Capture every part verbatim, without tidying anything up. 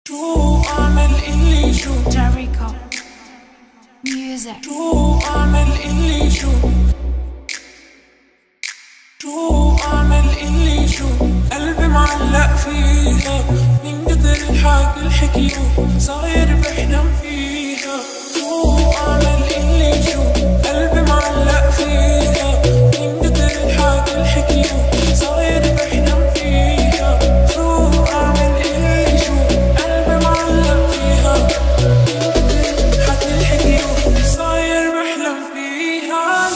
شو أعمل إلي شو Jericho Music شو أعمل إلي شو شو أعمل إلي شو قلبي معلق فيها من قدر الحاجة الحكيو صاير بحلم فيها. شو أعمل إلي شو قلبي معلق فيها من قدر الحاجة الحكيو صاير بحلم فيها. شو أعمل إلي شو قلبي معلق فيها من قدر الحاجة الحكيو صاير بحلم فيها.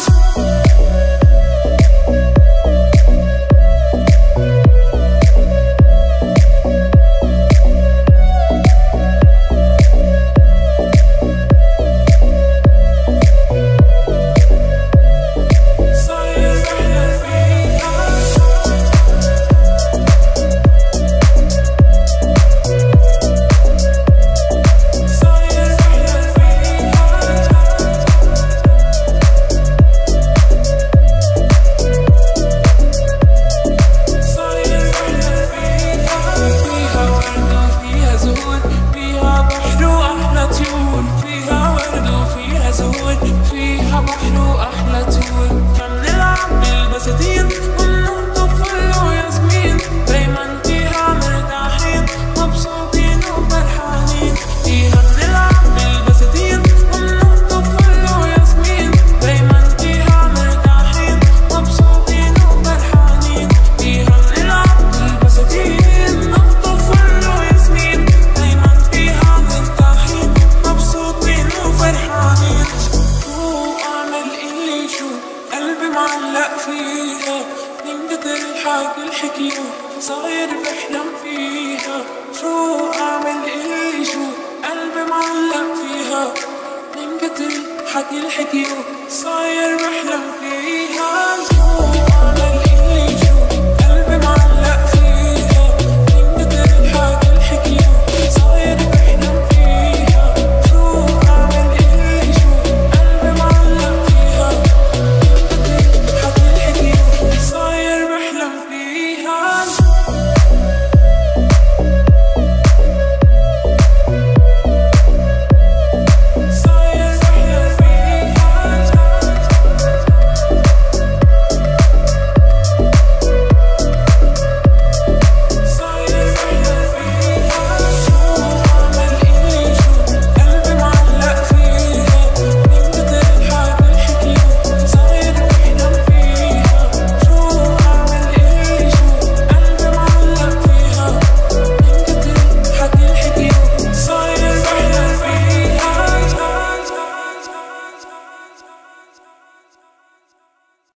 معلق فيها من قدر الحاجة الحكيو صاير بحلم فيها. شو أعمل إلي شو قلبي معلق فيها من قدر الحكي الحكيو صاير بحلم